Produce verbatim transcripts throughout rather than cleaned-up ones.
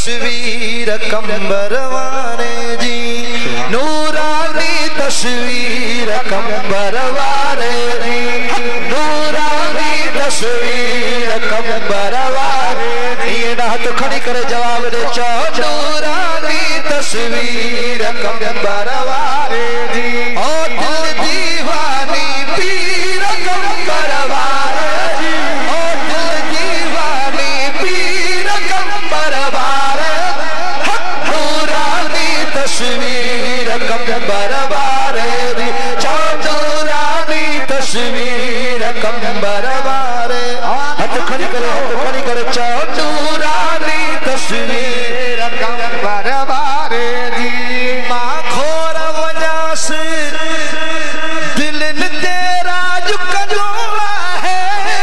तस्वीर कंबर वारे जी, नूरानी तस्वीर कंबर वारे जी, नूरानी तस्वीर कंबर वारे जी। हाथ खड़ी करे जवाब दे चो, नूरानी तस्वीर कंबर वारे जी। ओ दिल दीवानी पीर कंबर वारे जी, ओ दिल दीवानी पीर कंबर वारे, नूरानी तस्वीर कंबर वारे जी, नूरानी तस्वीर कंबर वारे। हाथ खड़ी करे, हाथ खड़ी करे चो, नूरानी तस्वीर कंबर वारे जी। मां खोर वजास दिल न तेरा झुकदो है,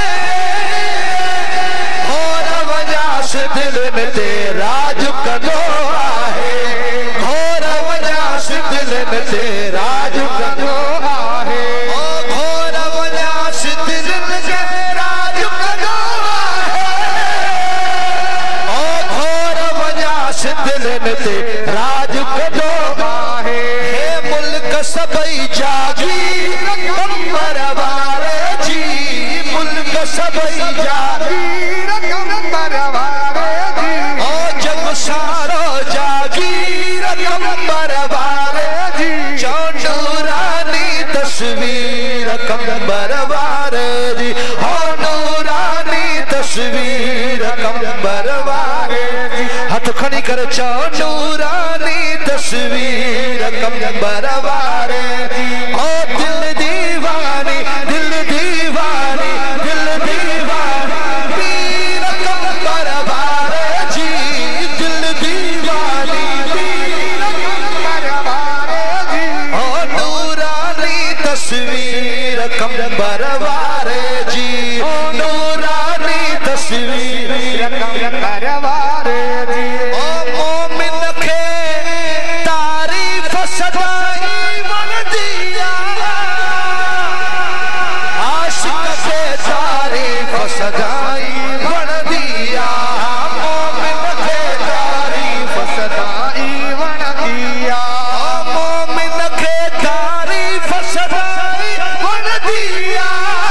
खोर वजास दिल न तेरा झुकदो है, खोर वजास दिल न तेरा झुकदो है, ओ खोर वजास दिल न तेरा झुकदो है, ओ खोर वजास दिल न तेरा झुकदो है। हे मुल्क सबई जागी कंबर वारे जी, मुल्क सबई जागी कंबर वारे जी, ओ जग सारो जागी कंबर वारे जी, नूरानी तस्वीर कंबर वारे जी, हो नूरानी तस्वीर कंबर वारे जी। हाथ खड़ी कर चो, नूरानी तस्वीर कंबर वारे जी। ओ दिल दीवानी, दिल दीवानी, दिल दीवानी पीर कंबर वारे जी, दिल दीवानी पीर कंबर वारे जी। ओ नूरानी तस्वीर कंबर वारे जी, नूरानी तस्वीर कंबर वारे जी। ओ मोमिन के तारीफ सदाई मन दिया, आशिक के तारीफ सदाई मन दिया, मोमिन के तारीफ सदाई मन दिया, मोमिन के तारीफ सदाई मन दिया,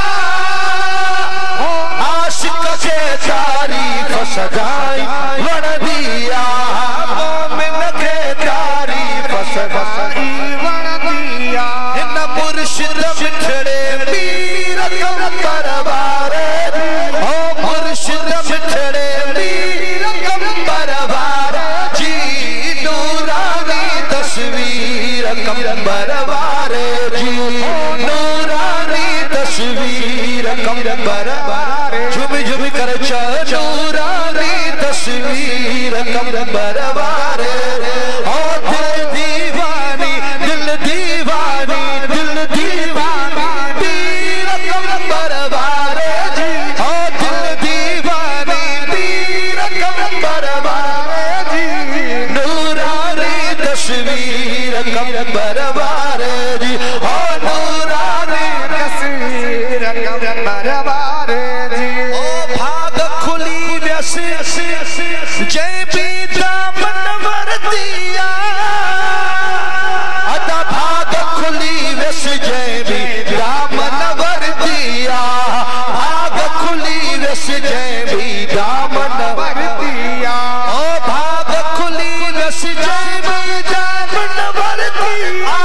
आशिक के तारीफ सदाई मन दिया, मोमिन के तारीफ सदाई मन दिया। इन मुर्शिद बिछड़े पीर कंबर वारे, ओ मुर्शिद बिछड़े पीर कंबर वारे जी, नूरानी तस्वीर कंबर वारे जी, नूरानी तस्वीर कंबर वारे। झुमी झुमी कर चो, नूरानी तस्वीर कंबर वारे। ओ दिल दीवानी, दिल दीवानी, दिल दीवानी पीर कंबर वारे जी, ओ दिल दीवानी पीर कंबर वारे जी, नूरानी तस्वीर कंबर वारे जी, ओ नूरानी तस्वीर कंबर वारे जी। ओ भाग खुली व्यस जय भी दामन वर दिया, अदा भाग खुली व्यस जय भी दामन वर दिया, भाग खुली व्यस जय भी दामन वर दिया, ओ भाग खुली व्यस जय भी दामन वर दिया,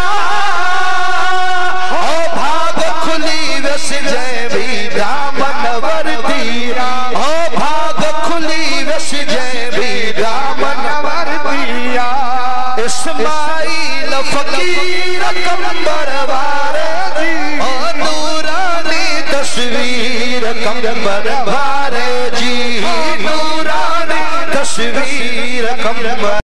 ओ भाग खुली व्यस जय भी दामन वर दिया, ओ भाग खुली व्यस जय भी दामन वर दिया। इस्माइल फकीर कंबर वारे जी, ओ नूरानी तस्वीर कंबर वारे जी, नूरानी तस्वीर कंबर